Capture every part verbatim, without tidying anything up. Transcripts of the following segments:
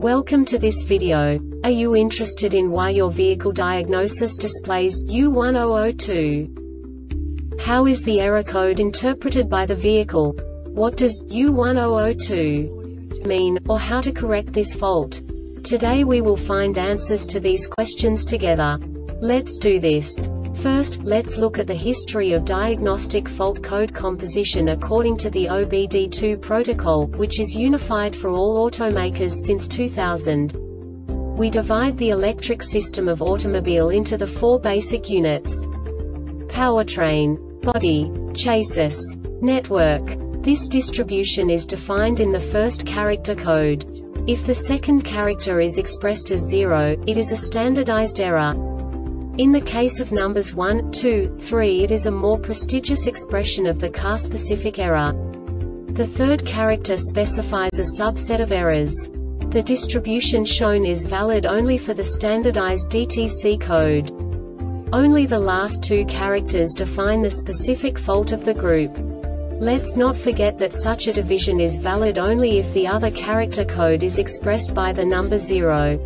Welcome to this video. Are you interested in why your vehicle diagnosis displays U one zero zero two? How is the error code interpreted by the vehicle? What does U one zero zero two mean, or how to correct this fault? Today we will find answers to these questions together. Let's do this. First, let's look at the history of diagnostic fault code composition according to the O B D two protocol, which is unified for all automakers since two thousand. We divide the electric system of automobile into the four basic units: powertrain, body, chassis, network. This distribution is defined in the first character code. If the second character is expressed as zero, it is a standardized error. In the case of numbers one, two, three, it is a more prestigious expression of the car-specific error. The third character specifies a subset of errors. The distribution shown is valid only for the standardized D T C code. Only the last two characters define the specific fault of the group. Let's not forget that such a division is valid only if the other character code is expressed by the number zero.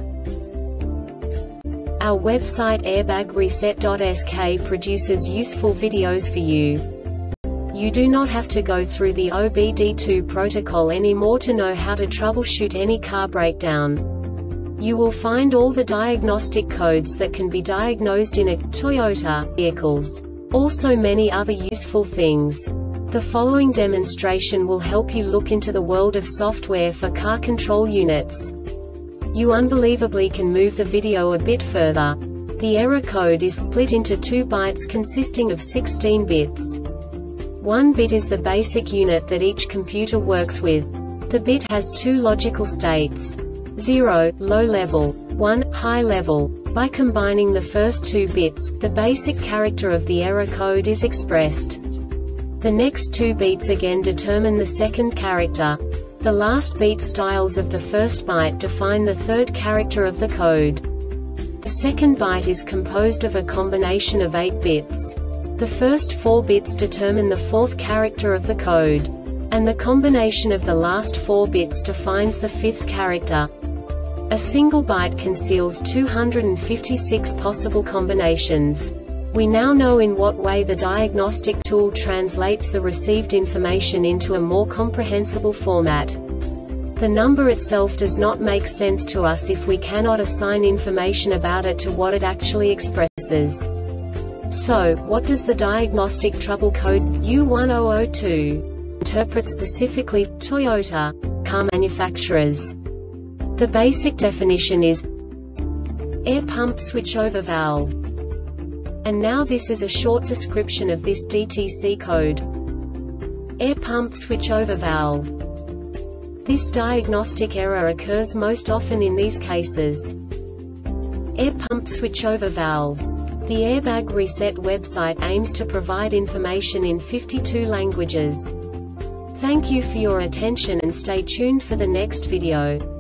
Our website airbag reset dot S K produces useful videos for you. You do not have to go through the O B D two protocol anymore to know how to troubleshoot any car breakdown. You will find all the diagnostic codes that can be diagnosed in a Toyota vehicles. Also many other useful things. The following demonstration will help you look into the world of software for car control units. You unbelievably can move the video a bit further. The error code is split into two bytes consisting of sixteen bits. One bit is the basic unit that each computer works with. The bit has two logical states: zero, low level, one, high level. By combining the first two bits, the basic character of the error code is expressed. The next two bits again determine the second character. The last beat styles of the first byte define the third character of the code. The second byte is composed of a combination of eight bits. The first four bits determine the fourth character of the code. And the combination of the last four bits defines the fifth character. A single byte conceals two hundred fifty-six possible combinations. We now know in what way the diagnostic tool translates the received information into a more comprehensible format. The number itself does not make sense to us if we cannot assign information about it to what it actually expresses. So, what does the diagnostic trouble code U one zero zero two interpret specifically for Toyota car manufacturers? The basic definition is air pump switchover valve. And now this is a short description of this D T C code. Air pump switchover valve. This diagnostic error occurs most often in these cases. Air pump switchover valve. The Airbag Reset website aims to provide information in fifty-two languages. Thank you for your attention and stay tuned for the next video.